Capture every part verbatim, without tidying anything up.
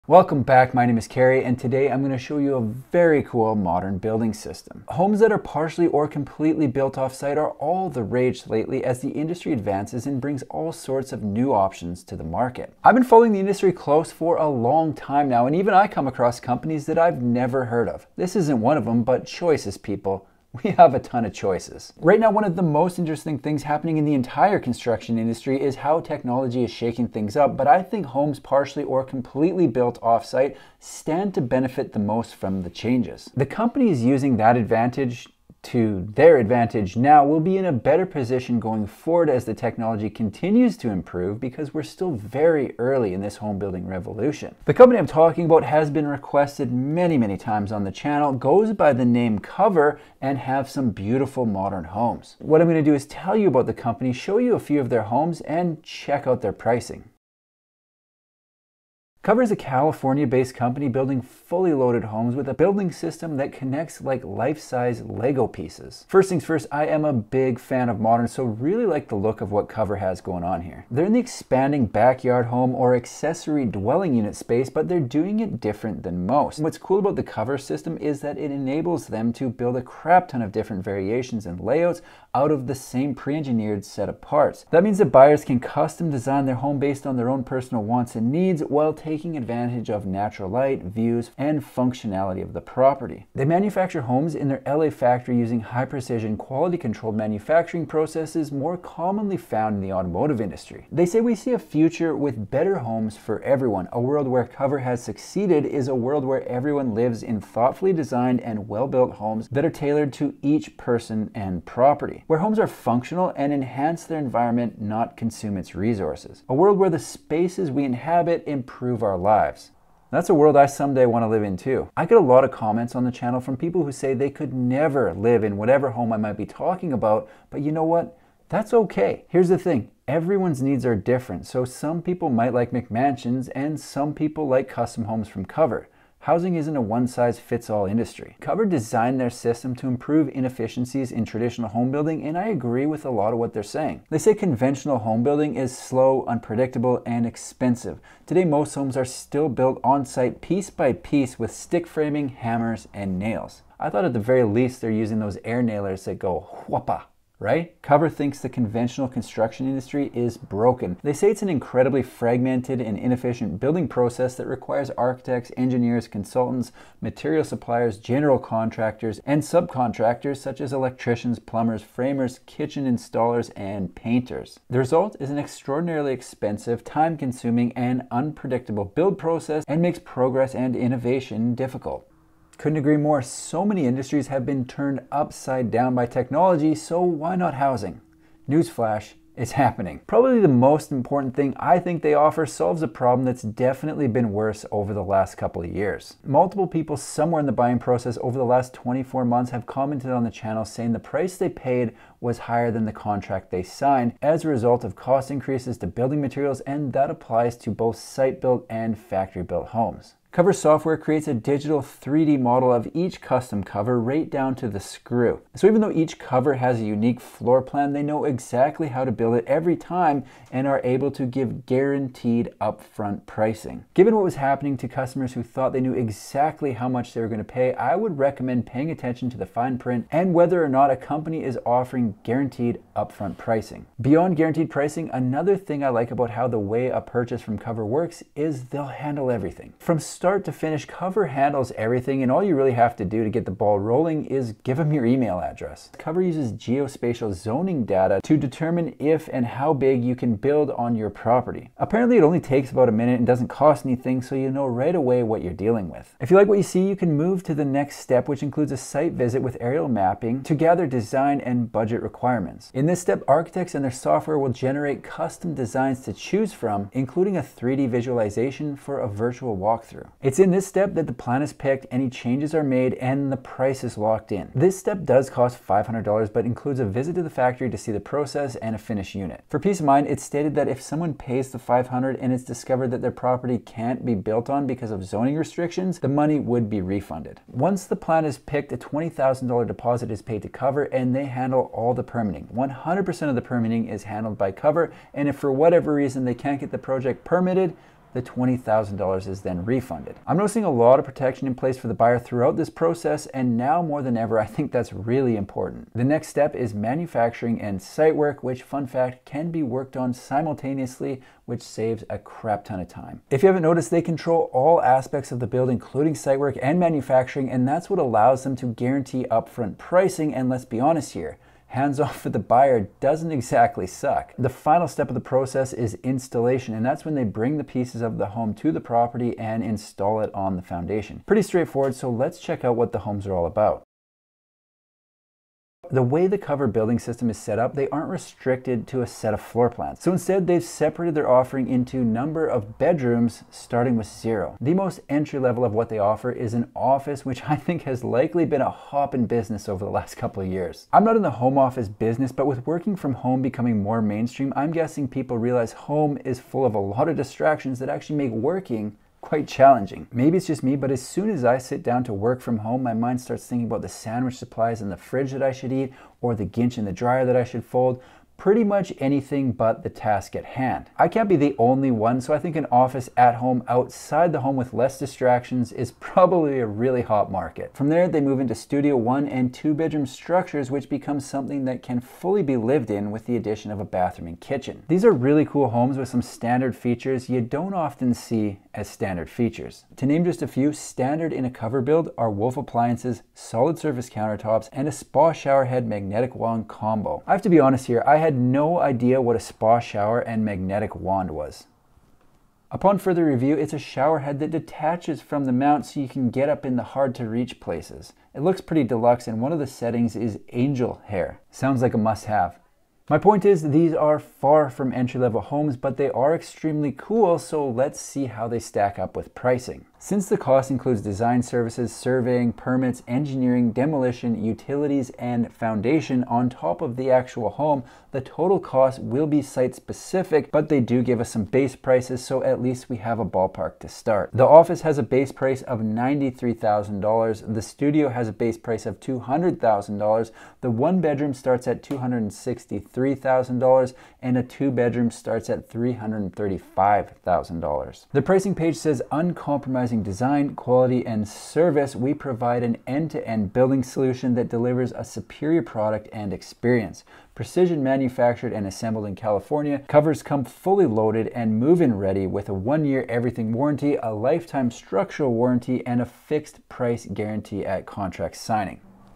Welcome back, my name is Carrie, and today I'm going to show you a very cool modern building system. Homes that are partially or completely built off-site are all the rage lately as the industry advances and brings all sorts of new options to the market. I've been following the industry close for a long time now, and even I come across companies that I've never heard of. This isn't one of them, but choices, people. We have a ton of choices. Right now, one of the most interesting things happening in the entire construction industry is how technology is shaking things up, but I think homes partially or completely built off-site stand to benefit the most from the changes. The companies using that advantage to their advantage now will be in a better position going forward as the technology continues to improve because we're still very early in this home building revolution. The company I'm talking about has been requested many, many times on the channel, goes by the name Cover, and have some beautiful modern homes. What I'm going to do is tell you about the company, show you a few of their homes, and check out their pricing. Cover is a California-based company building fully loaded homes with a building system that connects like life-size Lego pieces. First things first, I am a big fan of modern, so really like the look of what Cover has going on here. They're in the expanding backyard home or accessory dwelling unit space, but they're doing it different than most. What's cool about the Cover system is that it enables them to build a crap ton of different variations and layouts out of the same pre-engineered set of parts. That means that buyers can custom design their home based on their own personal wants and needs while taking taking advantage of natural light, views, and functionality of the property. They manufacture homes in their L A factory using high-precision, quality-controlled manufacturing processes more commonly found in the automotive industry. They say we see a future with better homes for everyone. A world where Cover has succeeded is a world where everyone lives in thoughtfully designed and well-built homes that are tailored to each person and property, where homes are functional and enhance their environment, not consume its resources. A world where the spaces we inhabit improve our lives. That's a world I someday want to live in too. I get a lot of comments on the channel from people who say they could never live in whatever home I might be talking about, but you know what? That's okay. Here's the thing. Everyone's needs are different, so some people might like McMansions and some people like custom homes from Cover. Housing isn't a one-size-fits-all industry. Cover designed their system to improve inefficiencies in traditional home building, and I agree with a lot of what they're saying. They say conventional home building is slow, unpredictable, and expensive. Today, most homes are still built on-site piece by piece with stick framing, hammers, and nails. I thought at the very least they're using those air nailers that go whoppa. Right? Cover thinks the conventional construction industry is broken. They say it's an incredibly fragmented and inefficient building process that requires architects, engineers, consultants, material suppliers, general contractors, and subcontractors such as electricians, plumbers, framers, kitchen installers, and painters. The result is an extraordinarily expensive, time-consuming, and unpredictable build process and makes progress and innovation difficult. Couldn't agree more. So many industries have been turned upside down by technology, so why not housing? Newsflash, it's happening. Probably the most important thing I think they offer solves a problem that's definitely been worse over the last couple of years. Multiple people somewhere in the buying process over the last twenty-four months have commented on the channel saying the price they paid was higher than the contract they signed as a result of cost increases to building materials, and that applies to both site-built and factory-built homes. Cover software creates a digital three D model of each custom cover right down to the screw. So even though each cover has a unique floor plan, they know exactly how to build it every time and are able to give guaranteed upfront pricing. Given what was happening to customers who thought they knew exactly how much they were going to pay, I would recommend paying attention to the fine print and whether or not a company is offering guaranteed upfront pricing. Beyond guaranteed pricing, another thing I like about how the way a purchase from Cover works is they'll handle everything. From start to finish, Cover handles everything, and all you really have to do to get the ball rolling is give them your email address. Cover uses geospatial zoning data to determine if and how big you can build on your property. Apparently it only takes about a minute and doesn't cost anything, so you know right away what you're dealing with. If you like what you see, you can move to the next step, which includes a site visit with aerial mapping to gather design and budget requirements. In this step, architects and their software will generate custom designs to choose from, including a three D visualization for a virtual walkthrough. It's in this step that the plan is picked, any changes are made, and the price is locked in. This step does cost five hundred dollars, but includes a visit to the factory to see the process and a finished unit. For peace of mind, it's stated that if someone pays the five hundred dollars and it's discovered that their property can't be built on because of zoning restrictions, the money would be refunded. Once the plan is picked, a twenty thousand dollar deposit is paid to Cover, and they handle all the permitting. one hundred percent of the permitting is handled by Cover, and if for whatever reason they can't get the project permitted, the twenty thousand dollars is then refunded. I'm noticing a lot of protection in place for the buyer throughout this process, and now more than ever, I think that's really important. The next step is manufacturing and site work, which, fun fact, can be worked on simultaneously, which saves a crap ton of time. If you haven't noticed, they control all aspects of the build, including site work and manufacturing, and that's what allows them to guarantee upfront pricing. And let's be honest here, hands off for the buyer doesn't exactly suck. The final step of the process is installation, and that's when they bring the pieces of the home to the property and install it on the foundation. Pretty straightforward, so let's check out what the homes are all about. The way the Cover building system is set up, they aren't restricted to a set of floor plans. So instead, they've separated their offering into number of bedrooms, starting with zero. The most entry level of what they offer is an office, which I think has likely been a hop in business over the last couple of years. I'm not in the home office business, but with working from home becoming more mainstream, I'm guessing people realize home is full of a lot of distractions that actually make working quite challenging. Maybe it's just me, but as soon as I sit down to work from home, my mind starts thinking about the sandwich supplies in the fridge that I should eat, or the ginch in the dryer that I should fold. Pretty much anything but the task at hand. I can't be the only one, so I think an office at home outside the home with less distractions is probably a really hot market. From there, they move into studio one and two bedroom structures, which becomes something that can fully be lived in with the addition of a bathroom and kitchen. These are really cool homes with some standard features you don't often see as standard features. To name just a few, standard in a Cover build are Wolf appliances, solid surface countertops, and a spa shower head magnetic wand combo. I have to be honest here, I had no idea what a spa shower and magnetic wand was. Upon further review, it's a shower head that detaches from the mount so you can get up in the hard to reach places. It looks pretty deluxe, and one of the settings is angel hair. Sounds like a must-have. My point is, these are far from entry-level homes, but they are extremely cool, so let's see how they stack up with pricing. Since the cost includes design services, surveying, permits, engineering, demolition, utilities, and foundation on top of the actual home, the total cost will be site-specific, but they do give us some base prices, so at least we have a ballpark to start. The office has a base price of ninety-three thousand dollars, the studio has a base price of two hundred thousand dollars, the one bedroom starts at two hundred sixty-three thousand dollars, and a two bedroom starts at three hundred thirty-five thousand dollars. The pricing page says uncompromising design, quality, and service. We provide an end-to-end building solution that delivers a superior product and experience. Precision manufactured and assembled in California, covers come fully loaded and move-in ready with a one-year everything warranty, a lifetime structural warranty, and a fixed price guarantee at contract signing.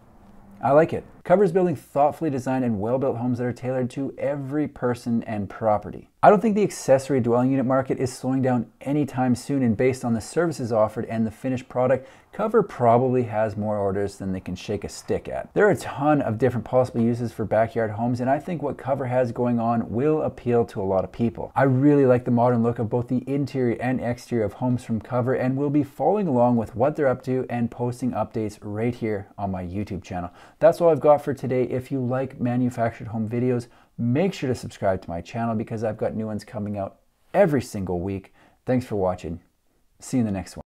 I like it. Cover's building thoughtfully designed and well-built homes that are tailored to every person and property. I don't think the accessory dwelling unit market is slowing down anytime soon, and based on the services offered and the finished product, Cover probably has more orders than they can shake a stick at. There are a ton of different possible uses for backyard homes, and I think what Cover has going on will appeal to a lot of people. I really like the modern look of both the interior and exterior of homes from Cover, and will be following along with what they're up to and posting updates right here on my YouTube channel. That's all I've got for today. If you like manufactured home videos, make sure to subscribe to my channel because I've got new ones coming out every single week. Thanks for watching. See you in the next one.